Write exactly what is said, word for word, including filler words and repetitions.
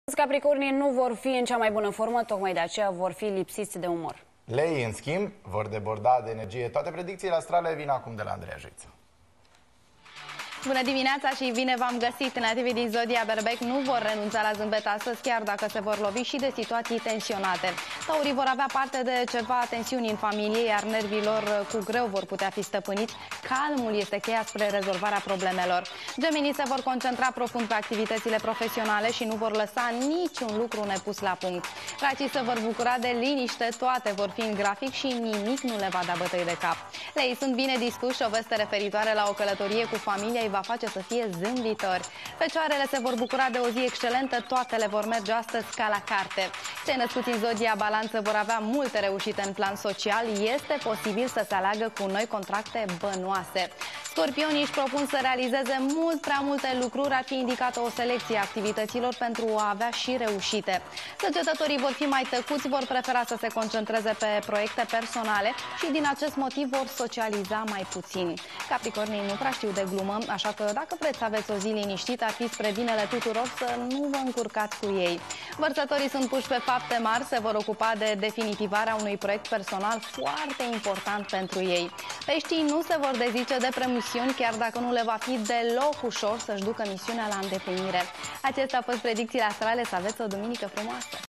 Capricornii nu vor fi în cea mai bună formă, tocmai de aceea vor fi lipsiți de umor. Leii, în schimb, vor deborda de energie. Toate predicțiile astrale vin acum de la Andreea Juiță. Bună dimineața și bine v-am găsit! Nativii din Zodia Berbec nu vor renunța la zâmbet astăzi, chiar dacă se vor lovi și de situații tensionate. Taurii vor avea parte de ceva tensiuni în familie, iar nervilor cu greu vor putea fi stăpâniți. Calmul este cheia spre rezolvarea problemelor. Gemenii se vor concentra profund pe activitățile profesionale și nu vor lăsa niciun lucru nepus la punct. Racii se vor bucura de liniște, toate vor fi în grafic și nimic nu le va da bătăi de cap. Leii sunt bine dispuși, o veste referitoare la o călătorie cu familia îi va face să fie zâmbitori. Fecioarele se vor bucura de o zi excelentă, toate le vor merge astăzi ca la carte. Cei născuți în Zodia Balanță vor avea multe reușite în plan social, este posibil să se aleagă cu noi contracte bănoase. Scorpionii își propun să realizeze mult prea multe lucruri, ar fi indicată o selecție a activităților pentru a avea și reușite. Săgetătorii vor fi mai tăcuți, vor prefera să se concentreze pe proiecte personale și din acest motiv vor socializa mai puțin. Capricornii nu prea știu de glumă, așa că dacă vreți să aveți o zi liniștită, ar fi spre binele tuturor să nu vă încurcați cu ei. Vărsătorii sunt puși pe fapte mari, se vor ocupa de definitivarea unui proiect personal foarte important pentru ei. Peștii nu se vor dezice de promisiuni, chiar dacă nu le va fi deloc ușor să-și ducă misiunea la îndeplinire. Acestea au fost predicțiile astrale, să aveți o duminică frumoasă!